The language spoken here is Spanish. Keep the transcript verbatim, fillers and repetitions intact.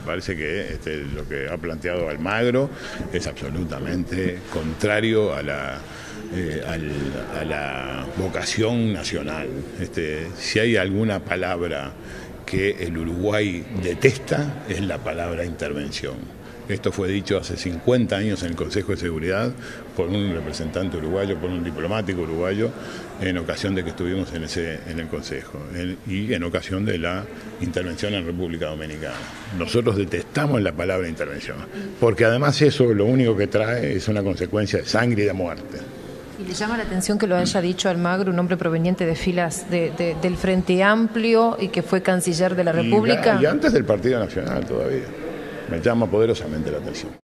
parece que este, lo que ha planteado Almagro es absolutamente contrario a la, eh, al, a la vocación nacional. Este, si hay alguna palabra que el Uruguay detesta, es la palabra intervención. Esto fue dicho hace cincuenta años en el Consejo de Seguridad por un representante uruguayo, por un diplomático uruguayo, en ocasión de que estuvimos en, ese, en el Consejo en, y en ocasión de la intervención en República Dominicana. Nosotros detestamos la palabra intervención, porque además eso lo único que trae es una consecuencia de sangre y de muerte. ¿Y le llama la atención que lo haya dicho Almagro, un hombre proveniente de filas de, de, del Frente Amplio y que fue canciller de la República? Y, y antes del Partido Nacional todavía. Me llama poderosamente la atención.